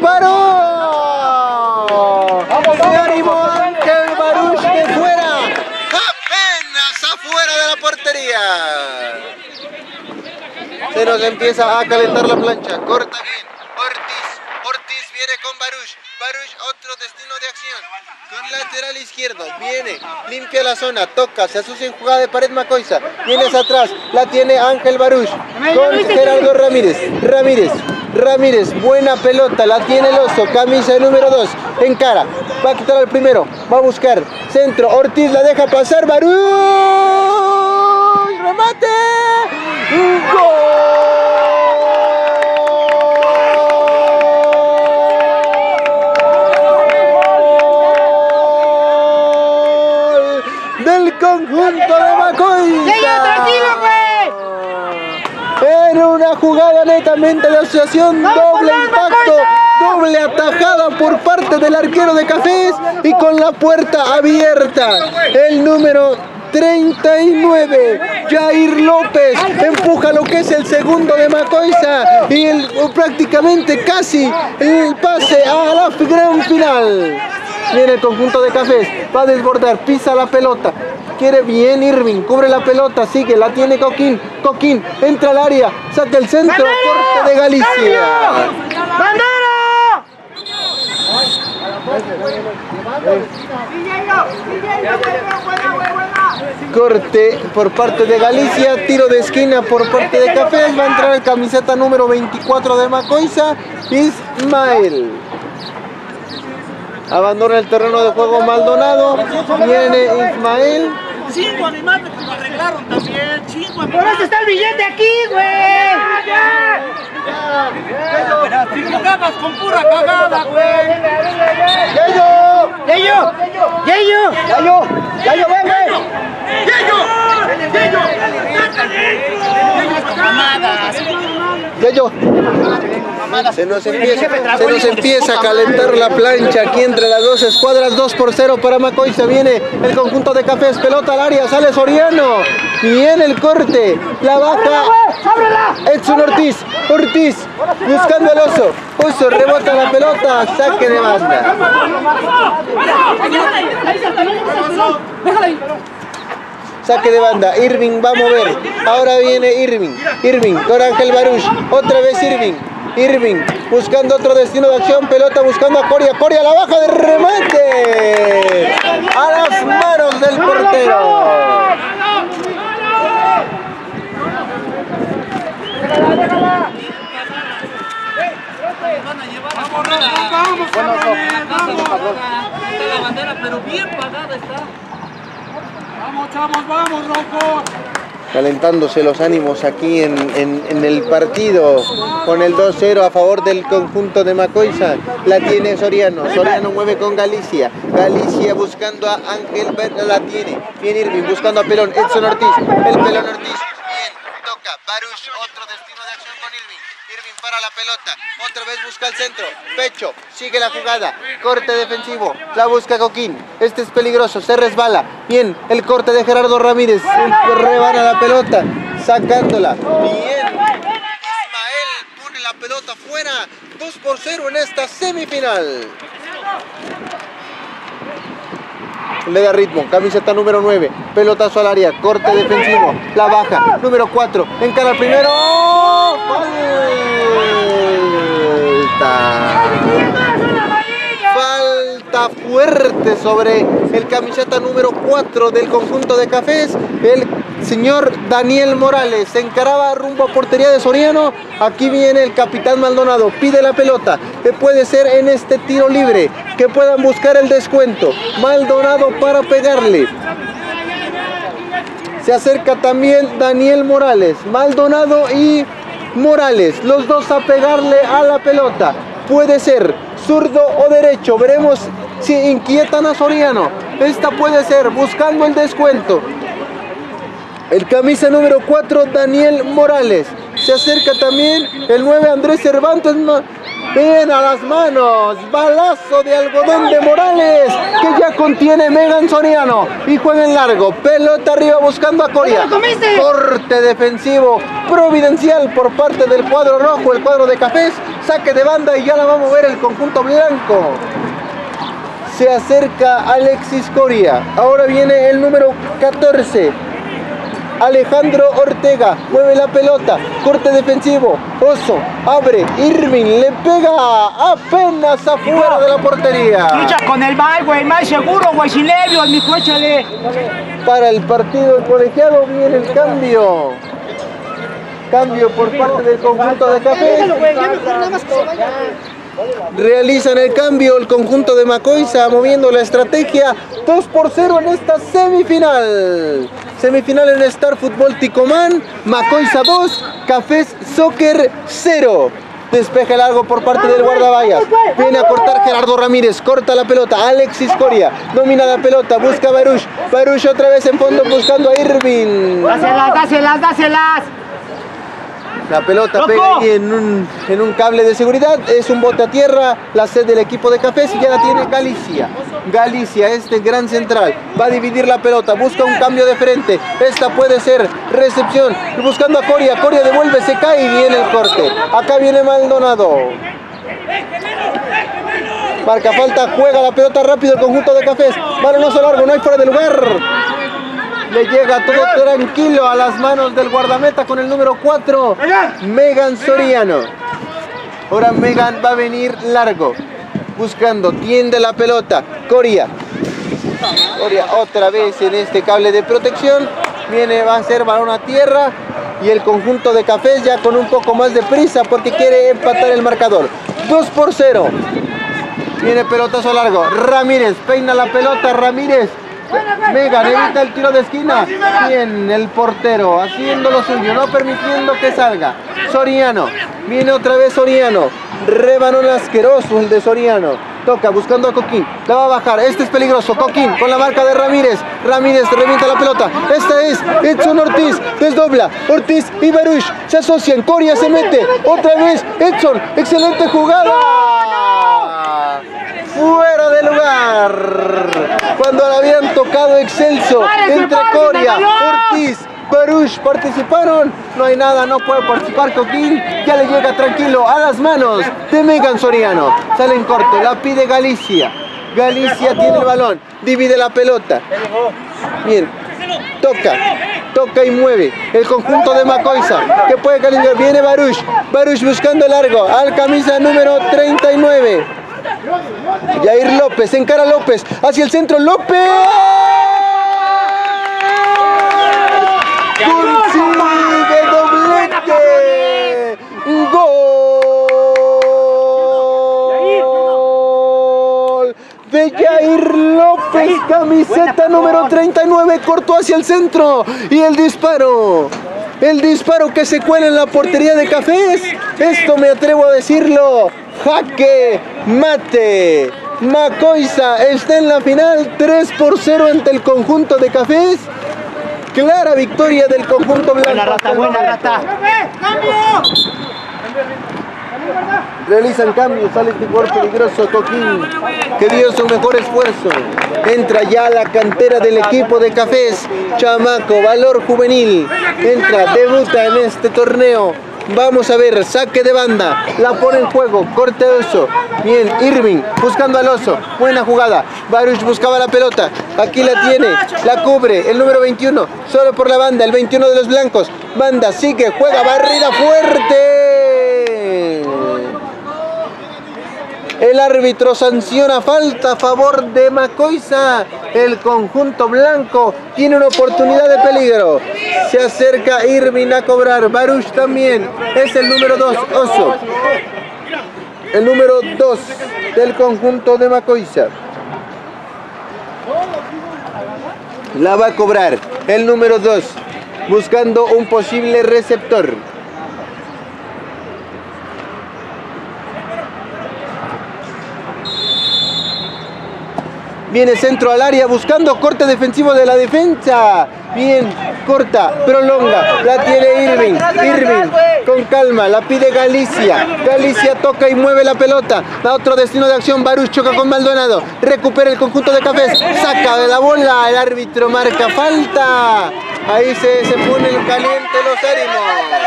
disparo. Se animó Ángel Baruch de fuera, apenas afuera de la portería. Se nos empieza a calentar la plancha, corta bien, Ortiz viene con Baruch, otro destino de acción, con lateral izquierdo, viene, limpia la zona, toca, se asocia en jugada de pared Macoiza, viene hacia atrás, la tiene Ángel Baruch, con Gerardo Ramírez, buena pelota, la tiene el oso, camisa número 2, encara, va a quitar al primero, va a buscar, centro, Ortiz la deja pasar, Baruch, remate, ¡gol! Del conjunto de Macoiza. ¡Tranquilo, güey! En una jugada netamente de asociación, doble impacto, doble atajada por parte del arquero de Cafés y con la puerta abierta. El número 39, Jair López, empuja lo que es el segundo de Macoiza y prácticamente casi el pase a la gran final. Viene el conjunto de Cafés, va a desbordar, pisa la pelota, quiere bien Irving, cubre la pelota, sigue, la tiene Coquín, entra al área, saca el centro, corte de Galicia. ¡Bandera! Corte por parte de Galicia, tiro de esquina por parte de Cafés, va a entrar el camiseta número 24 de Macoiza, Ismael. Abandona el terreno de juego Maldonado, viene Ismael. ¡Chingo animales que lo arreglaron también! ¡Chingo animales! ¡Por eso está el billete aquí, güey! ¡Si jugabas con pura cagada, güey! ¡Yayo, ven, güey! ¡Yayo! Se nos empieza a calentar la plancha aquí entre las dos escuadras, 2-0 para Macoiza. Viene el conjunto de Cafés, pelota al área, sale Soriano, viene el corte, la baja Edson Ortiz, buscando al oso, rebota la pelota, saque de banda. Saque de banda, Irving va a mover, ahora viene Irving con Ángel Baruch, otra vez Irving buscando otro destino de acción, pelota buscando a Coria, la baja de remate a las manos del portero. Vamos, Rojo. Calentándose los ánimos aquí en el partido con el 2-0 a favor del conjunto de Macoiza. La tiene Soriano mueve con Galicia buscando a Ángel, la tiene, viene Irving buscando a Pelón, Edson Ortiz, el Pelón Ortiz, bien, toca, Baruch, otro destino de acción con Irving para la pelota, otra vez busca el centro, pecho, sigue la jugada, corte defensivo, la busca Coquín, este es peligroso, se resbala, bien, el corte de Gerardo Ramírez, rebana la pelota, sacándola, bien, Ismael pone la pelota fuera, 2-0 en esta semifinal. Le da ritmo, camiseta número 9, pelotazo al área, corte defensivo, la baja, número 4, encara el primero, falta fuerte sobre el camiseta número 4 del conjunto de Cafés, el señor Daniel Morales. Se encaraba rumbo a portería de Soriano. Aquí viene el capitán Maldonado. Pide la pelota. Que puede ser en este tiro libre. Que puedan buscar el descuento. Maldonado para pegarle. Se acerca también Daniel Morales. Maldonado y Morales. Los dos a pegarle a la pelota. Puede ser zurdo o derecho. Veremos si inquietan a Soriano. Esta puede ser buscando el descuento. El camisa número 4, Daniel Morales. Se acerca también el 9, Andrés Cervantes. Bien a las manos. Balazo de algodón de Morales, que ya contiene Megan Soriano. Y juega en largo. Pelota arriba buscando a Coria. Corte defensivo providencial por parte del cuadro rojo, el cuadro de Cafés. Saque de banda y ya la va a mover el conjunto blanco. Se acerca Alexis Coria. Ahora viene el número 14. Alejandro Ortega. Mueve la pelota. Corte defensivo. Oso. Abre. Irving. Le pega apenas afuera de la portería. Lucha con el mal, güey. Mal seguro, güey. Sin nervios, mijo. Échale. Para el partido del colegiado viene el cambio. Cambio por parte del conjunto de Café. Realizan el cambio el conjunto de Macoiza, moviendo la estrategia 2-0 en esta semifinal. Semifinal en Star Fútbol Ticomán. Macoiza 2, Cafés Soccer 0. Despeja largo por parte del guardaballas. Viene a cortar Gerardo Ramírez. Corta la pelota. Alexis Coria domina la pelota. Busca a Baruch. Baruch otra vez en fondo buscando a Irving. Dáselas. La pelota pega ahí en un cable de seguridad. Es un bote a tierra. La sed del equipo de Cafés y ya la tiene Galicia. Galicia, este gran central, va a dividir la pelota. Busca un cambio de frente. Esta puede ser recepción. Buscando a Coria. Coria devuelve, se cae y viene el corte. Acá viene Maldonado. Marca falta, juega la pelota rápido el conjunto de Cafés. Balonazo largo, no hay fuera de lugar. Le llega todo tranquilo a las manos del guardameta con el número 4, Megan Soriano. Ahora Megan va a venir largo, buscando, tiende la pelota. Coria otra vez en este cable de protección. Va a ser balón a tierra. Y el conjunto de Cafés ya con un poco más de prisa porque quiere empatar el marcador. 2-0. Viene pelotazo largo. Ramírez peina la pelota. Ramírez. Megan evita el tiro de esquina. Bien, el portero haciendo lo suyo, no permitiendo que salga. Soriano, viene otra vez Soriano. Rebanón asqueroso el de Soriano. Toca buscando a Coquín, la va a bajar. Este es peligroso. Coquín con la marca de Ramírez. Ramírez revienta la pelota. Esta es Edson Ortiz. Desdobla. Ortiz y Baruch se asocian. Coria se mete. Otra vez Edson. Excelente jugada. Fuera de lugar. Cuando la habían tocado excelso entre Coria, Ortiz, Baruch participaron. No hay nada, no puede participar Coquín. Ya le llega tranquilo a las manos de Megan Soriano. Sale en corto, la pide Galicia. Galicia tiene el balón, divide la pelota. Bien, toca y mueve el conjunto de Macoiza, que puede calificar. Viene Baruch buscando el largo al camisa número 39. Jair López, encara López, hacia el centro, López. Consigue doblete. Gol de Jair López, camiseta número 39, cortó hacia el centro y el disparo que se cuela en la portería de Cafés. Esto me atrevo a decirlo. Jaque mate. Macoiza está en la final 3-0 ante el conjunto de Cafés. Clara victoria del conjunto blanco. Buena rata. Realizan cambios, sale este jugador peligroso, Coquín, que dio su mejor esfuerzo. Entra ya la cantera del equipo de Cafés, chamaco, valor juvenil. Entra, debuta en este torneo. Vamos a ver, saque de banda, la pone en juego, corte de Oso. Bien, Irving buscando al Oso, buena jugada. Baruch buscaba la pelota, aquí la tiene, la cubre, el número 21, solo por la banda, el 21 de los blancos. Banda, sigue, juega, barrida fuerte. El árbitro sanciona falta a favor de Macoiza. El conjunto blanco tiene una oportunidad de peligro. Se acerca Irving a cobrar. Baruch también. Es el número 2, Oso. El número 2 del conjunto de Macoiza. La va a cobrar el número 2, buscando un posible receptor. Viene centro al área buscando corte defensivo de la defensa. Bien, corta, prolonga. La tiene Irving. Irving con calma, la pide Galicia. Galicia toca y mueve la pelota. Da otro destino de acción. Baruch choca con Maldonado. Recupera el conjunto de Cafés. Saca de la bola. El árbitro marca falta. Ahí se ponen calientes los ánimos.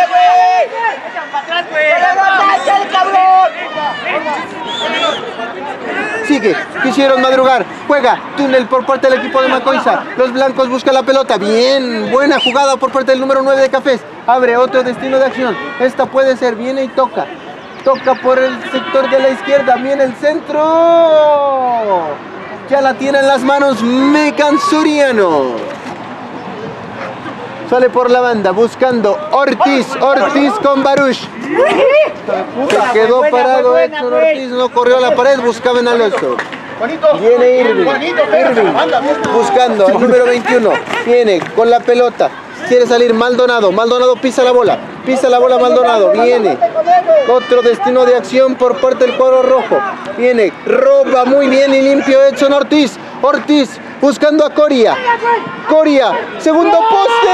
Sigue, quisieron madrugar, juega, túnel por parte del equipo de Macoiza. Los blancos buscan la pelota, bien, buena jugada por parte del número 9 de Cafés. Abre otro destino de acción, esta puede ser, viene y toca. Toca por el sector de la izquierda, viene el centro. Ya la tiene en las manos Mecan Soriano. Sale por la banda buscando Ortiz, Ortiz con Baruch. Se quedó parado Edson Ortiz, no corrió a la pared, buscaba en Alonso. Viene Irving, buscando al número 21, viene con la pelota, quiere salir Maldonado, Maldonado pisa la bola Maldonado, viene, otro destino de acción por parte del cuadro rojo, viene, roba muy bien y limpio Edson Ortiz, Ortiz buscando a Coria, Coria, segundo poste,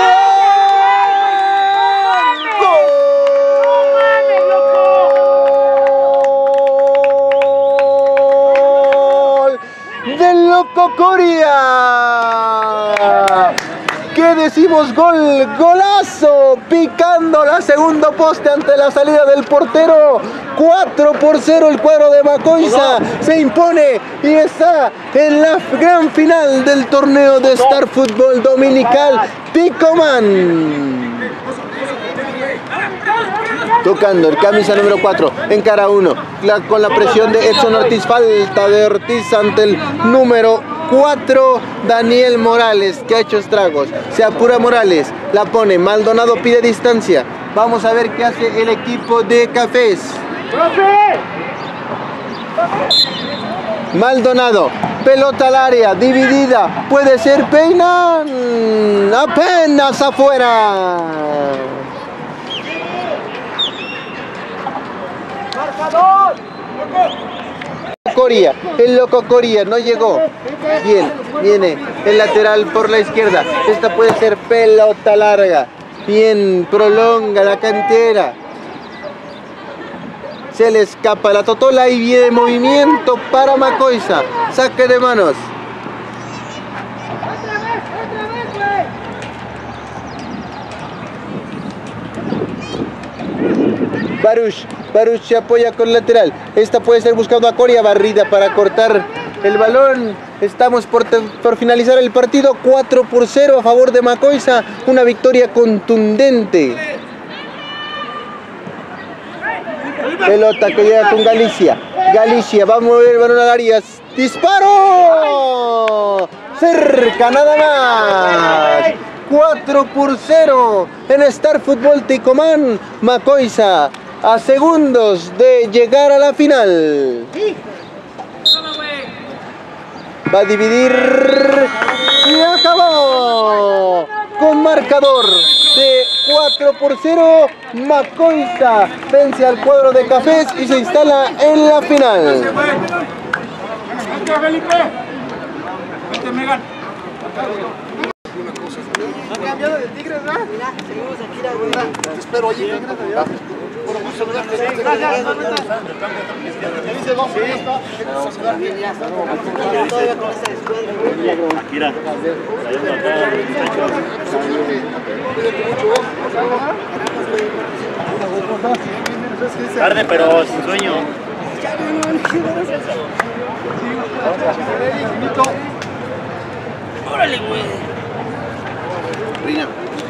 del loco Coria. ¿Qué decimos? Gol, golazo, picando la segundo poste ante la salida del portero. 4-0 el cuadro de Macoiza se impone y está en la gran final del torneo de Star Fútbol Dominical. Ticomán. Tocando el camisa número 4, encara 1, con la presión de Edson Ortiz, falta de Ortiz ante el número 4, Daniel Morales, que ha hecho estragos. Se apura Morales, la pone, Maldonado pide distancia. Vamos a ver qué hace el equipo de Cafés. Maldonado, pelota al área, dividida, puede ser Peina, apenas afuera. Coria, el loco Coria no llegó. Bien, viene el lateral por la izquierda. Esta puede ser pelota larga. Bien, prolonga la cantera. Se le escapa la totola y viene movimiento para Macoiza. Saque de manos. Baruch se apoya con lateral. Esta puede ser buscando a Coria, barrida para cortar el balón. Estamos por finalizar el partido. 4-0 a favor de Macoiza. Una victoria contundente. Pelota que llega con Galicia. Galicia va a mover el balón al área. ¡Disparo! Cerca nada más. 4-0 en Star Fútbol Ticomán. Macoiza a segundos de llegar a la final. Va a dividir y acabó con marcador de 4-0. Macoiza vence al cuadro de Cafés y se instala en la final. ¿Ha cambiado de Tigres, ¿verdad? Mira, seguimos aquí, ¿verdad? Te espero allí. Por gusto saludarte. Gracias. ¿Qué dice vos? Sí. Todavía con esa escuela. Mira, tarde, pero sin sueño. Órale, güey.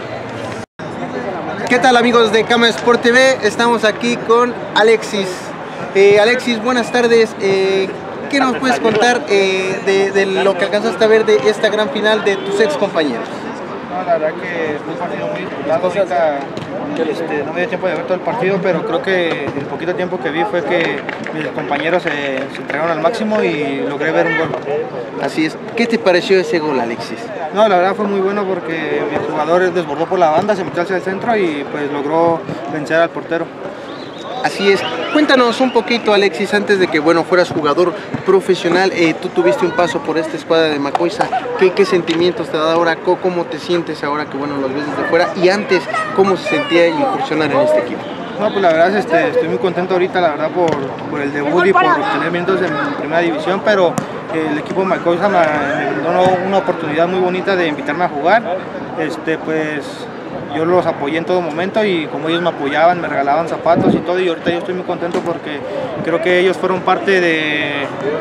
¿Qué tal, amigos de Cama Sport TV? Estamos aquí con Alexis Alexis, buenas tardes. ¿Qué nos puedes contar de lo que alcanzaste a ver de esta gran final de tus ex compañeros? No, la verdad que fue un partido muy disputado. Ahorita no me dio tiempo de ver todo el partido, pero creo que el poquito tiempo que vi fue que mis compañeros se entregaron al máximo y logré ver un gol. Así es. ¿Qué te pareció ese gol, Alexis? No, la verdad fue muy bueno porque mi jugador desbordó por la banda, se metió hacia el centro y pues logró vencer al portero. Así es. Cuéntanos un poquito, Alexis, antes de que fueras jugador profesional, tú tuviste un paso por esta escuadra de Macoiza. ¿Qué sentimientos te da ahora? ¿Cómo te sientes ahora que los ves desde fuera? Y antes, ¿cómo se sentía incursionar en este equipo? No, pues la verdad estoy muy contento ahorita, la verdad, por el debut y por obtener minutos en primera división, pero el equipo de Macoiza me dio una oportunidad muy bonita de invitarme a jugar. Pues yo los apoyé en todo momento y como ellos me apoyaban, me regalaban zapatos y todo, y ahorita yo estoy muy contento porque creo que ellos fueron parte de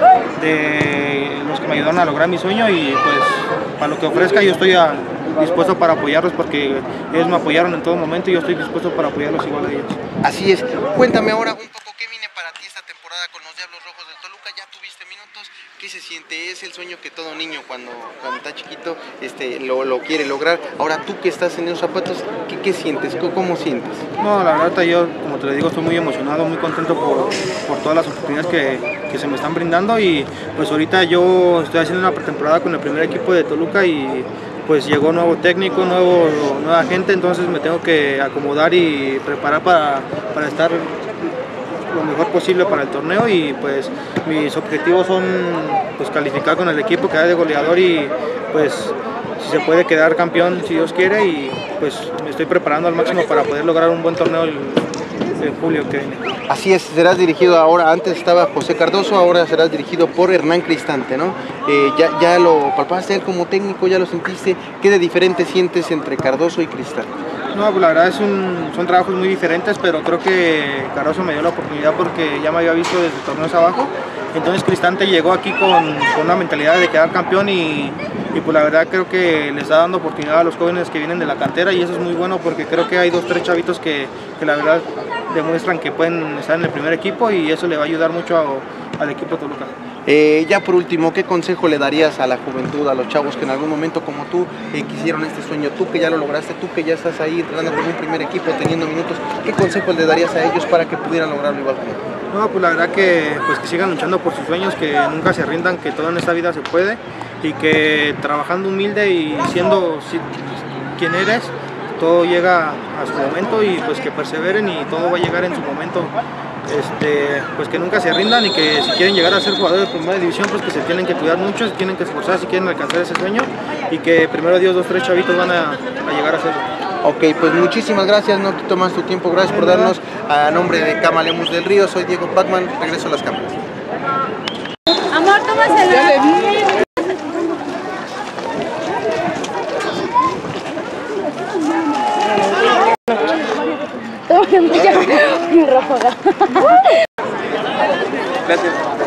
los que me ayudaron a lograr mi sueño y pues para lo que ofrezca yo estoy dispuesto para apoyarlos porque ellos me apoyaron en todo momento y yo estoy dispuesto para apoyarlos igual a ellos. Así es. Cuéntame ahora un poco qué viene para ti esta temporada con los Diablos Rojos del Toluca. Ya tuviste minutos. ¿Qué se siente? Es el sueño que todo niño cuando está chiquito lo quiere lograr. Ahora tú que estás en esos zapatos, ¿qué sientes? ¿Cómo sientes? No, la verdad yo, como te lo digo, estoy muy emocionado, muy contento por todas las oportunidades que se me están brindando y pues ahorita yo estoy haciendo una pretemporada con el primer equipo de Toluca y pues llegó nuevo técnico, nueva gente, entonces me tengo que acomodar y preparar para estar lo mejor posible para el torneo y pues mis objetivos son pues calificar con el equipo, quedar de goleador y pues si se puede quedar campeón si Dios quiere y pues me estoy preparando al máximo para poder lograr un buen torneo en julio que viene. Así es, serás dirigido ahora, antes estaba José Cardoso, ahora serás dirigido por Hernán Cristante, ¿no? Ya lo palpaste él como técnico, ya lo sentiste. ¿Qué de diferente sientes entre Cardoso y Cristante? No, pues la verdad son trabajos muy diferentes, pero creo que Cardoso me dio la oportunidad porque ya me había visto desde torneos abajo. Entonces Cristante llegó aquí con una mentalidad de quedar campeón y pues la verdad creo que les está dando oportunidad a los jóvenes que vienen de la cantera y eso es muy bueno porque creo que hay 2 o 3 chavitos que la verdad demuestran que pueden estar en el primer equipo y eso le va a ayudar mucho al equipo Toluca. Ya por último, ¿qué consejo le darías a la juventud, a los chavos que en algún momento como tú quisieron este sueño? Tú que ya lo lograste, tú que ya estás ahí entrenando con un primer equipo, teniendo minutos, ¿qué consejo le darías a ellos para que pudieran lograrlo igual que tú? No, pues la verdad que sigan luchando por sus sueños, que nunca se rindan, que todo en esta vida se puede y que trabajando humilde y siendo quien eres, todo llega a su momento y pues que perseveren y todo va a llegar en su momento. Pues que nunca se rindan y que si quieren llegar a ser jugadores de primera división pues que se tienen que cuidar mucho, se tienen que esforzar si quieren alcanzar ese sueño y que primero Dios 2 o 3 chavitos van a llegar a hacerlo. Ok, pues muchísimas gracias, no quito más tu tiempo, gracias por darnos. A nombre de Camalemus del Río, soy Diego Pacman, regreso a las cámaras. Amor, tómasela. Gracias.